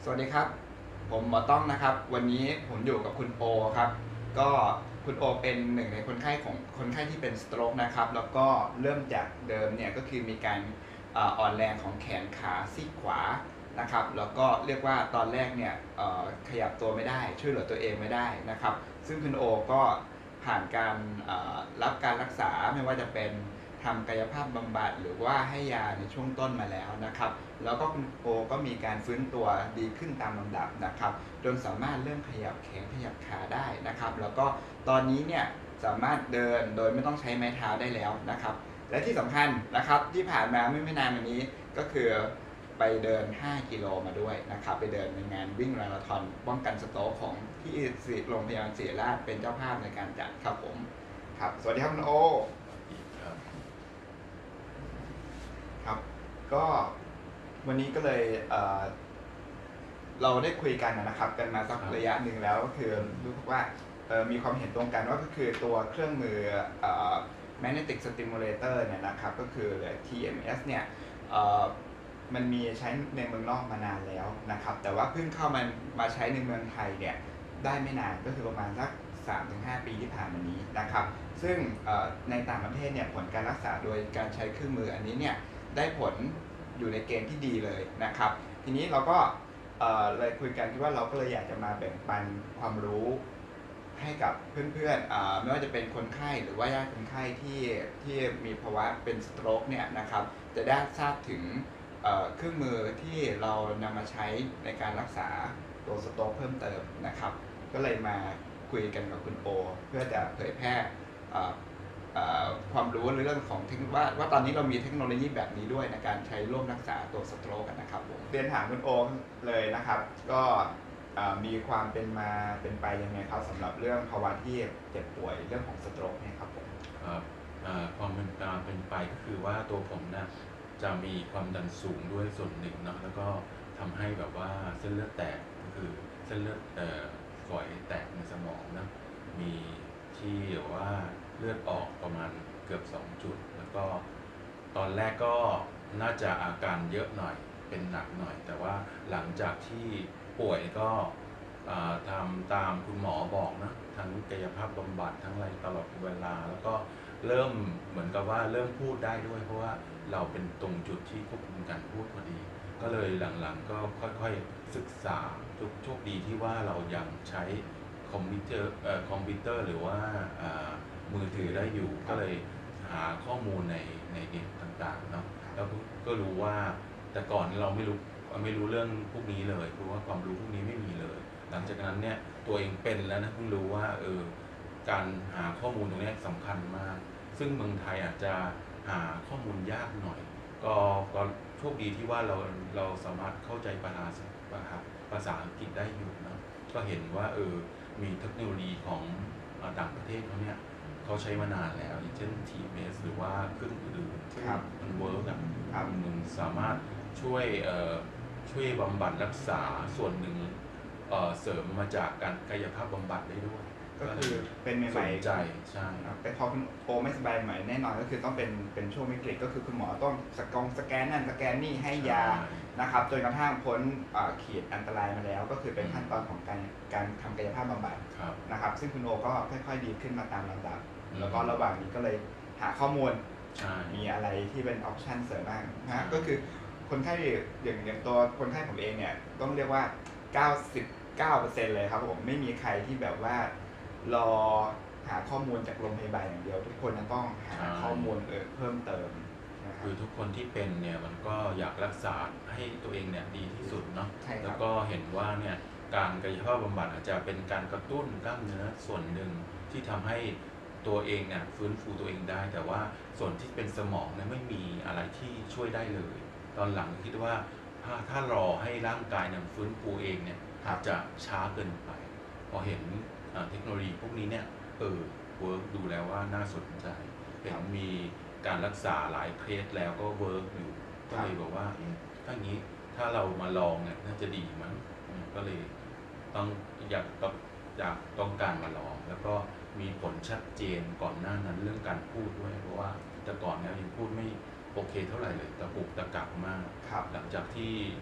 สวัสดีครับผมหมอต้องนะครับวันนี้ผมอยู่กับคุณโอครับก็คุณโอเป็นหนึ่งในคนไข้ที่เป็นสโตรกนะครับแล้วก็เริ่มจากเดิมเนี่ยก็คือมีการอ่อนแรงของแขนขาซีกขวานะครับแล้วก็เรียกว่าตอนแรกเนี่ยขยับตัวไม่ได้ช่วยเหลือตัวเองไม่ได้นะครับซึ่งคุณโอก็ผ่านการรับการรักษาไม่ว่าจะเป็นทำกายภาพบำบัดหรือว่าให้ยาในช่วงต้นมาแล้วนะครับแล้วก็คุณโอก็มีการฟื้นตัวดีขึ้นตามลำดับนะครับจนสามารถเริ่มขยับแขนขยับขาได้นะครับแล้วก็ตอนนี้เนี่ยสามารถเดินโดยไม่ต้องใช้ไม้เท้าได้แล้วนะครับและที่สำคัญนะครับที่ผ่านมาไม่นานมานี้ก็คือไปเดิน5กิโลมาด้วยนะครับไปเดินในงานวิ่งมาราธอนป้องกันสโตรกของที่โรงพยาบาลศิริราชเป็นเจ้าภาพในการจัดครับผมครับสวัสดีครับคุณโอครับก็วันนี้ก็เลยเราได้คุยกันนะครับกันมาสักระยะหนึ่งแล้วก็คือรู้ว่ามีความเห็นตรงกันว่าก็คือตัวเครื่องมือmagnetic stimulator เนี่ยนะครับก็คือ TMS เนี่ยมันมีใช้ในเมืองนอกมานานแล้วนะครับแต่ว่าเพิ่งเข้ามาใช้ในเมืองไทยเนี่ยได้ไม่นานก็คือประมาณสัก 3-5 ปีที่ผ่านมานี้นะครับซึ่งในต่างประเทศเนี่ยผลการรักษาโดยการใช้เครื่องมืออันนี้เนี่ยได้ผลอยู่ในเกณฑ์ที่ดีเลยนะครับทีนี้เราก็เลยคุยกันที่ว่าเราก็เลยอยากจะมาแบ่งปันความรู้ให้กับเพื่อนๆไม่ว่าจะเป็นคนไข้หรือว่าญาติคนไข้ที่มีภาวะเป็นสโตรกเนี่ยนะครับจะได้ทราบถึงเครื่องมือที่เรานำมาใช้ในการรักษาตัวสโตรกเพิ่มเติมนะครับก็เลยมาคุยกันกับคุณโอเพื่อจะเผยแพร่ความรู้ในเรื่องของว่าตอนนี้เรามีเทคโนโลยีแบบนี้ด้วยในการใช้ร่วมรักษาตัวสโตรกกันนะครับผมเรียนถามคุณโอเลยนะครับก็มีความเป็นมาเป็นไปยังไงครับสำหรับเรื่องภาวะที่เจ็บป่วยเรื่องของสโตรกเนี่ยครับผมความเป็นไปก็คือว่าตัวผมนะจะมีความดันสูงด้วยส่วนหนึ่งเนาะแล้วก็ทำให้แบบว่าเส้นเลือดแตกก็คือเส้นเลือดฝอยแตกในสมองนะมีที่ว่าเลือดออกประมาณเกือบ2จุดแล้วก็ตอนแรกก็น่าจะอาการเยอะหน่อยเป็นหนักหน่อยแต่ว่าหลังจากที่ป่วยก็ทำตามคุณหมอบอกนะทั้งกายภาพบำบัดทั้งอะไรตลอดเวลาแล้วก็เริ่มเหมือนกับว่าเริ่มพูดได้ด้วยเพราะว่าเราเป็นตรงจุดที่ควบคุมการพูดพอดีก็เลยหลังๆก็ค่อยๆศึกษาโชคดีที่ว่าเรายังใช้คอมพิวเตอร์หรือว่ามือถือได้อยู่ก็เลยหาข้อมูลในเน็ตต่างๆเนาะแล้วก็รู้ว่าแต่ก่อนเราไม่รู้เรื่องพวกนี้เลยเพราะว่าความรู้พวกนี้ไม่มีเลยหลังจากนั้นเนี่ยตัวเองเป็นแล้วนะเพิ่งรู้ว่าการหาข้อมูลตรงนี้สำคัญมากซึ่งเมืองไทยอาจจะหาข้อมูลยากหน่อยก็โชคดีที่ว่าเราสามารถเข้าใจภาษาอังกฤษได้อยู่นะก็เห็นว่ามีเทคโนโลยีของต่างประเทศเขาใช้มานานแล้วอย่างเช่น TMS หรือว่าเครื่องอื่นที่มันเวิร์กมันสามารถช่วยบำบัดรักษาส่วนหนึ่งเสริมมาจากการกายภาพบำบัดได้ด้วยก็คือเป็นใหม่ใจใช่แต่พอคุณโอไม่สบายใหม่แน่นอนก็คือต้องเป็นช่วงวิกฤตก็คือคุณหมอต้องสแกนนั่นสแกนนี่ให้ยานะครับจนกระทั่งพ้นขีดอันตรายมาแล้วก็คือเป็นขั้นตอนของการทำกายภาพบำบัดนะครับซึ่งคุณโอก็ค่อยๆดีขึ้นมาตามลำดับแล้วก็ระหว่างนี้ก็เลยหาข้อมูลมีอะไรที่เป็นออปชันเสริมบ้างนะก็คือคนไข้อย่างตัวคนไข้ผมเองเนี่ยต้องเรียกว่า99%เลยครับผมไม่มีใครที่แบบว่ารอหาข้อมูลจากโรงพยาบาลอย่างเดียวทุกคนต้องหาข้อมูลเพิ่มเติมคือทุกคนที่เป็นเนี่ยมันก็อยากรักษาให้ตัวเองเนี่ยดีที่สุดเนาะแล้วก็เห็นว่าเนี่ยการกายภาพบำบัดอาจจะเป็นการกระตุ้นกล้ามเนื้อส่วนหนึ่งที่ทำให้ตัวเองเนี่ยฟื้นฟูตัวเองได้แต่ว่าส่วนที่เป็นสมองเนี่ยไม่มีอะไรที่ช่วยได้เลยตอนหลังคิดว่าถ้ารอให้ร่างกายเนี่ยฟื้นฟูเองเนี่ยอาจจะช้าเกินไปพอเห็นเทคโนโลยีพวกนี้เนี่ยเวิร์กดูแล้วว่าน่าสนใจเห็นมีการรักษาหลายเคสแล้วก็เวิร์กอยู่ก็เลยบอกว่าถ้างี้ถ้าเรามาลองเนี่ยน่าจะดีมั้งก็เลยอยากต้องการมาลองแล้วก็มีผลชัดเจนก่อนหน้านั้นเรื่องการพูดด้วยเพราะว่าแต่ก่อนเนี่ยยังพูดไม่โอเคเท่าไหร่เลยตะปุกตะกักมากหลังจากที่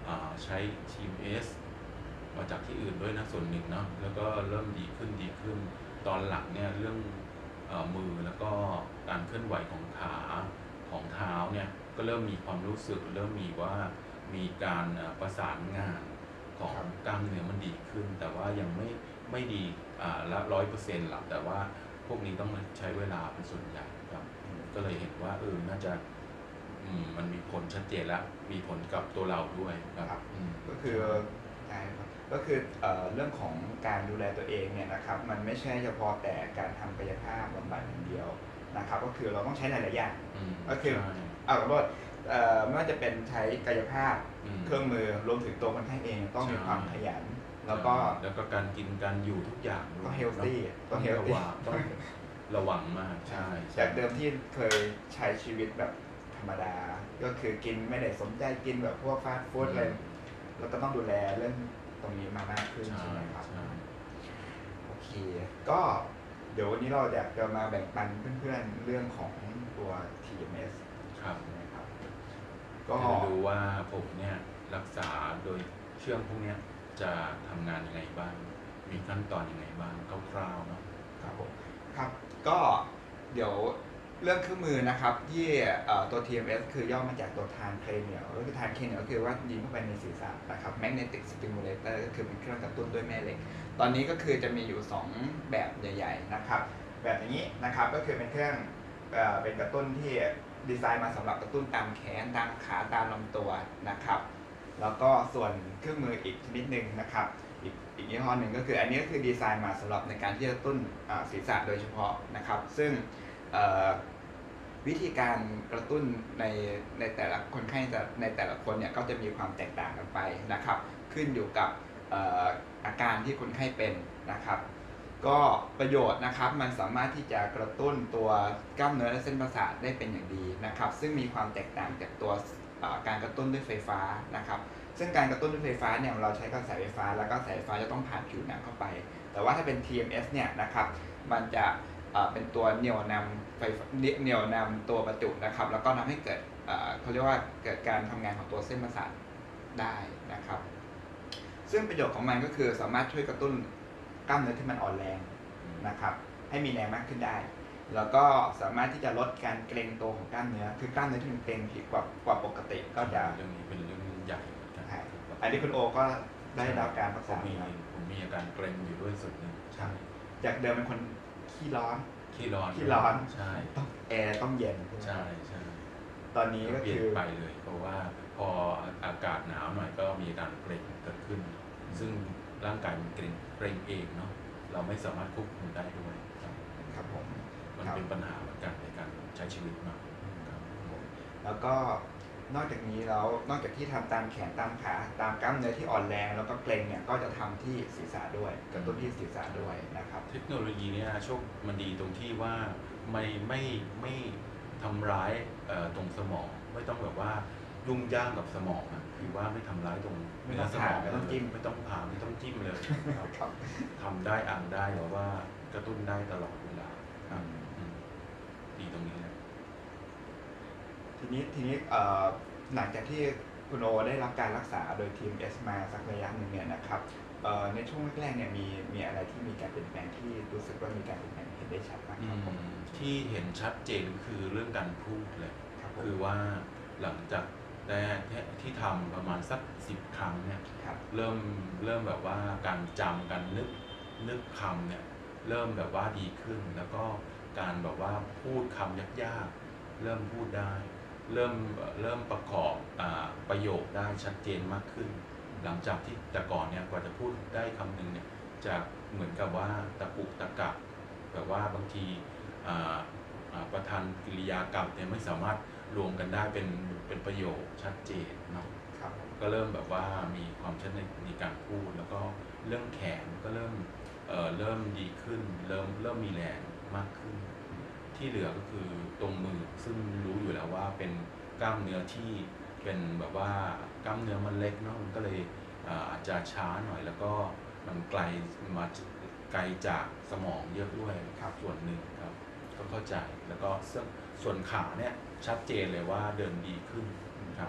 ใช้ TMS มาจากที่อื่นด้วยนะส่วนหนึ่งเนาะแล้วก็เริ่มดีขึ้นตอนหลังเนี่ยเรื่องมือแล้วก็การเคลื่อนไหวของขาของเท้าเนี่ยก็เริ่มมีความรู้สึกเริ่มมีว่ามีการประสานงานของกล้ามเนื้อมันดีขึ้น แต่ว่ายังไม่ดีละ100%หรอกแต่ว่าพวกนี้ต้องใช้เวลาเป็นส่วนใหญ่ครับก็เลยเห็นว่าน่าจะมันมีผลชัดเจนแล้วมีผลกับตัวเราด้วยครับก็คือใช่ครับก็คือเรื่องของการดูแลตัวเองเนี่ยนะครับมันไม่ใช่เฉพาะแต่การทำกายภาพบำบัดอย่างเดียวนะครับก็คือเราต้องใช้หลายๆอย่างก็คือขอโทษไม่ว่าจะเป็นใช้กายภาพเครื่องมือรวมถึงตัวคนไข้เองต้องมีความขยันแล้วก็การกินการอยู่ทุกอย่างต้องเฮลตี้ต้องระวังมากใช่จากเดิมที่เคยใช้ชีวิตแบบธรรมดาก็คือกินไม่ได้สนใจกินแบบพวกฟาสต์ฟู้ดอะไรแล้วก็ต้องดูแลเรื่องตรงนี้มามากขึ้นใช่ไหมครับโอเคก็เดี๋ยววันนี้เราอยากจะมาแบ่งปันเพื่อนๆเรื่องของตัว TMS ครับนะครับก็ดูว่าผมเนี่ยรักษาโดยเชื่อมพวกนี้จะทำงานยังไงบ้างมีขั้นตอนยังไงบ้างคร่าวๆเนาะครับผมครับก็เดี๋ยวเรื่องเครื่องมือนะครับที่ตัว TMS คือย่อมาจากตัวทานเคเนียลก็คือทานเคเนียลก็คือว่ายิงเข้าไปในศีรษะนะครับ Magnetic Stimulator ก็คือเป็นเครื่องกระตุ้นด้วยแม่เหล็กตอนนี้ก็คือจะมีอยู่2แบบใหญ่ๆนะครับแบบนี้นะครับก็คือเป็นเครื่องเป็นกระตุ้นที่ดีไซน์มาสำหรับกระตุ้นตามแขนตามขาตามลำตัวนะครับแล้วก็ส่วนเครื่องมืออีกชนิดหนึ่งนะครับอีกยี่ห้อหนึ่งก็คืออันนี้ก็คือดีไซน์มาสำหรับในการที่จะกระตุ้นศีรษะโดยเฉพาะนะครับซึ่งวิธีการกระตุ้นในแต่ละคนไข้ในแต่ละคนเนี่ยก็จะมีความแตกต่างกันไปนะครับขึ้นอยู่กับอาการที่คนไข้เป็นนะครับก็ประโยชน์นะครับมันสามารถที่จะกระตุ้นตัวกล้ามเนื้อและเส้นประสาทได้เป็นอย่างดีนะครับซึ่งมีความแตกต่างจากตัวการกระตุ้นด้วยไฟฟ้านะครับซึ่งการกระตุ้นด้วยไฟฟ้าเนี่ยเราใช้กระแสไฟฟ้าแล้วก็กระแสไฟฟ้าจะต้องผ่านผิวหนังเข้าไปแต่ว่าถ้าเป็น TMS เนี่ยนะครับมันจะเป็นตัวเหนี่ยวนำตัวประจุนะครับแล้วก็ทำให้เกิดเขาเรียกว่าเกิดการทำงานของตัวเส้นประสาทได้นะครับซึ่งประโยชน์ของมันก็คือสามารถช่วยกระตุ้นกล้ามเนื้อที่มันอ่อนแรงนะครับให้มีแรงมากขึ้นได้แล้วก็สามารถที่จะลดการเกร็งตัวของกล้ามเนื้อคือกล้ามเนื้อที่มันเกร็งผิดกว่าปกติก็จะเรื่องนี้เป็นเรื่องใหญ่เหมือนกันอันนี้คุณโอก็ได้รับการรักษาผมมีอาการเกร็งอยู่ด้วยส่วนหนึ่งใช่จากเดิมเป็นคนขี้ร้อนใช่ต้องแอร์ต้องเย็นใช่ตอนนี้ก็คือเปลี่ยนไปเลยเพราะว่าพออากาศหนาวหน่อยก็มีการเกร็งเกิดขึ้นซึ่งร่างกายมันเกร็งเองเนาะเราไม่สามารถควบคุมได้ด้วยครับผมมันเป็นปัญหาเหมือนกันในการใช้ชีวิตมากแล้วก็นอกจากนี้แล้วนอกจากที่ทำตามแขนตามขาตามกล้ามเนื้อที่อ่อนแรงแล้วก็เกร็งเนี่ยก็จะทำที่ศีรษะด้วยกระตุ้นที่ศีรษะด้วยนะครับเทคโนโลยีเนี่ยโชคมันดีตรงที่ว่าไม่ทำร้ายตรงสมองไม่ต้องแบบว่ายุ่งยากกับสมองนะคือว่าไม่ทำร้ายตรงเนื้อสมองไม่ต้องจิ้มไม่ต้องผ่าไม่ต้องจิ้มเลยทำได้อ่านได้หรือว่ากระตุ้นได้ตลอดเวลาดีตรงนี้นะทีนี้หลังจากที่คุณโอได้รับการรักษาโดย TMS มาสักระยะหนึ่งเนี่ยนะครับในช่วงแรกๆเนี่ยมีอะไรที่มีการเปลี่ยนแปลงที่รู้สึกว่ามีการเปลี่ยนแปลงเห็นได้ชัดมากครับที่เห็นชัดเจนคือเรื่องการพูดเลยคือว่าหลังจากแรกที่ทำประมาณสัก10 ครั้งเนี่ยเริ่มแบบว่าการจำการนึกคำเนี่ยเริ่มแบบว่าดีขึ้นแล้วก็การแบบว่าพูดคำยากๆเริ่มพูดได้เริ่มประกอบประโยคได้ชัดเจนมากขึ้นหลังจากที่แต่ก่อนเนี่ยกว่าจะพูดได้คำหนึ่งเนี่ยจะเหมือนกับว่าตะกุกตะกักแบบว่าบางทีประธานกิริยากรรมเนี่ยไม่สามารถรวมกันได้เป็นประโยคชัดเจนเนาะก็เริ่มแบบว่ามีความชัดในการพูดแล้วก็เรื่องแขนก็เริ่มดีขึ้นเริ่มมีแรงมากขึ้นที่เหลือก็คือตรงมือซึ่งรู้อยู่แล้วว่าเป็นกล้ามเนื้อที่เป็นแบบว่ากล้ามเนื้อมันเล็กเนาะมันก็เลยอาจจะช้าหน่อยแล้วก็มันไกลจากสมองเยอะด้วยครับส่วนหนึ่งครับก็เข้าใจแล้วก็ส่วนขาเนี่ยชัดเจนเลยว่าเดินดีขึ้นครับ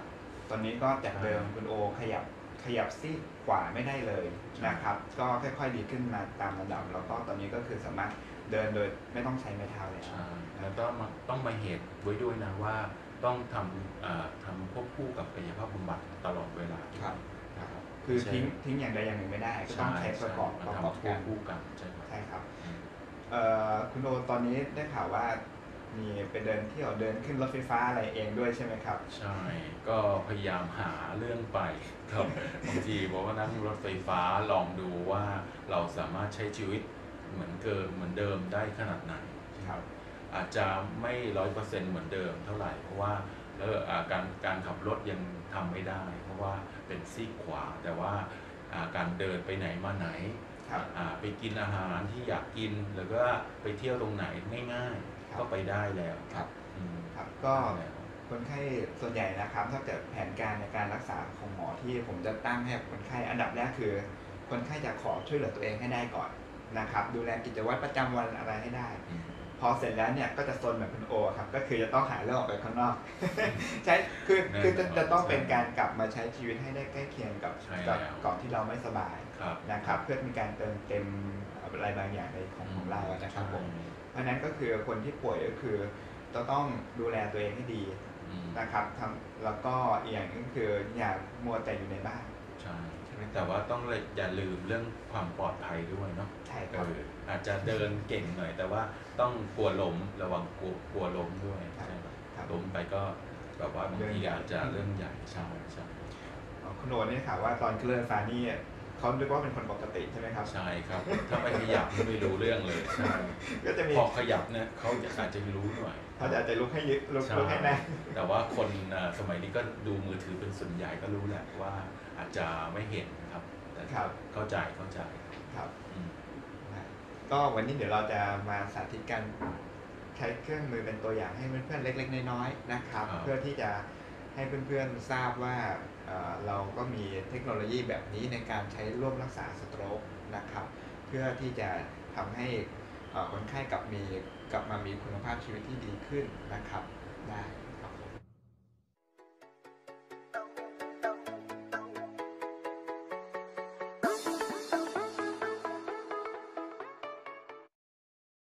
ตอนนี้ก็จากเดิมคุณโอขยับซีกขวาไม่ได้เลยนะครับก็ค่อยๆดีขึ้นมาตามระดับแล้วก็ตอนนี้ก็คือสามารถเดินโดยไม่ต้องใช้ไม้เท้าแล้วใช่แล้วก็ต้องมาเหตุไว้ด้วยนะว่าต้องทำควบคู่กับกายภาพบำบัดตลอดเวลาครับคือทิ้งอย่างใดอย่างหนึ่งไม่ได้ก็ต้องใช้ประกอบทำควกับคู่กันใช่ครับใช่ครับคุณโอตอนนี้ได้ข่าวว่ามีไปเดินเที่ยวเดินขึ้นรถไฟฟ้าอะไรเองด้วยใช่ไหมครับใช่ก็พยายามหาเรื่องไปครับบางทีบอกว่านั่งรถไฟฟ้าลองดูว่าเราสามารถใช้ชีวิตเหมือนเดิมได้ขนาดไหนครับอาจจะไม่100%เหมือนเดิมเท่าไหร่เพราะว่าแล้วการขับรถยังทำไม่ได้ เพราะว่าเป็นซีกขวาแต่ว่าการเดินไปไหนมาไหนครับไปกินอาหารที่อยากกินหรือว่าไปเที่ยวตรงไหนง่ายครับๆก็ไปได้แล้วครับอืมครับก็คนไข้ส่วนใหญ่นะครับถ้าเกิดแผนการในการรักษาของหมอที่ผมจะตั้งให้คนไข้อันดับแรกคือ คนไข้จะขอช่วยเหลือตัวเองให้ได้ก่อนนะครับดูแลกิจวัตรประจำวันอะไรให้ได้อืมพอเสร็จแล้วเนี่ยก็จะซนแบบคุณโอครับก็คือจะต้องหาเรื่องออกไปข้างนอก ใช่คือจะต้องเป็นการกลับมาใช้ชีวิตให้ได้ใกล้เคียงกับก่อนที่เราไม่สบายครับนะครับเพื่อมีการเติมเต็มอะไรบางอย่างในของเรานะครับผมเพราะฉะนั้นก็คือคนที่ป่วยก็คือจะต้องดูแลตัวเองให้ดีอืมนะครับแล้วก็อีกอย่างหนึงก็คืออย่ามัวแต่อยู่ในบ้านใช่ใช่ไหมแต่ว่าต้องอย่าลืมเรื่องความปลอดภัยด้วยเนาะใช่ครับอาจจะเดินเก่งหน่อย แต่ว่าต้องกลัวล้มระวังกลัวล้มด้วยใช่ไหมครับล้มไปก็แบบว่าบางทีอาจจะเรื่องใหญ่ใช่ใช่คุณโอนี่ข่าวว่าตอนเคลื่อนฟ้านี่เขาคิดว่าเป็นคนปกติใช่ไหมครับใช่ครับ ถ้าไม่ขยับไม่รู้เรื่องเลยใช่ก็จะมีพอขยับเนี่ยเขาอาจจะรู้หน่อยเขาจะอาจจะลุกให้ยึดลุกใช่ให้แน่นแต่ว่าคนสมัยนี้ก็ดูมือถือเป็นส่วนใหญ่ก็รู้แหละว่าอาจจะไม่เห็นนะครับแต่ครับเข้าใจครับอืมก็วันนี้เดี๋ยวเราจะมาสาธิตการใช้เครื่องมือเป็นตัวอย่างให้เพื่อนๆเล็กๆน้อยๆนะครับครับเพื่อที่จะให้เพื่อนๆทราบว่าเราก็มีเทคโนโลยีแบบนี้ในการใช้ร่วมรักษาสโตรกนะครับ เพื่อที่จะทำให้คนไข้กลับมามีคุณภาพชีวิตที่ดีขึ้นนะครับได้